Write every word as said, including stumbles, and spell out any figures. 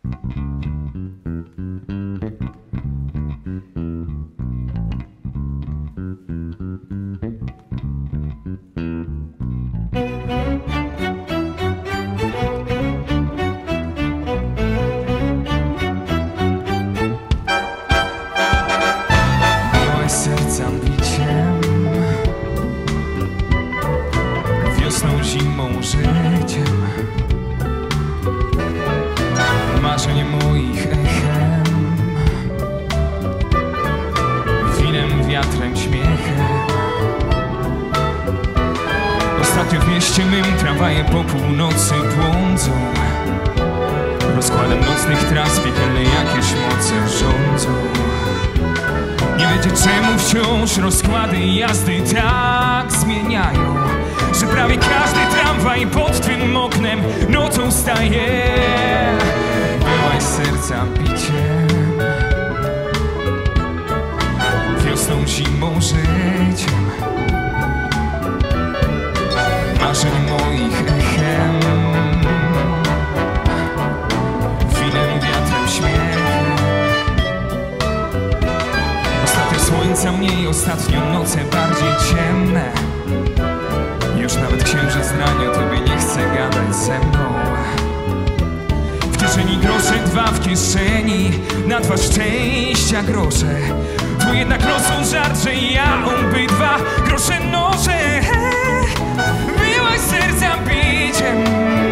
Wiosną, zimą, życiem, marzeń moich echem, winem, wiatrem, śmiechem. Ostatnio w mieście mym tramwaje po północy błądzą, rozkładem nocnych tras piekielne jakieś moce rządzą. Nie wiecie czemu wciąż rozkłady jazdy tak zmieniają, że prawie każdy tramwaj pod twym oknem nocą staje. Byłaś serca biciem, wiosną, zimą, życiem, marzeń moich echem, winem, wiatrem, śmiechem. Ostatnio słońca mniej, ostatnio noce bardziej ciemne. Już nawet księżyc rani o tobie nie chce gadać ze mną. W kieszeni grosze, dwa w kieszeni, na twarz szczęścia grosze. Tu jednak rosą żart, że ja obydwa grosze noszę. Byłaś serca biciem,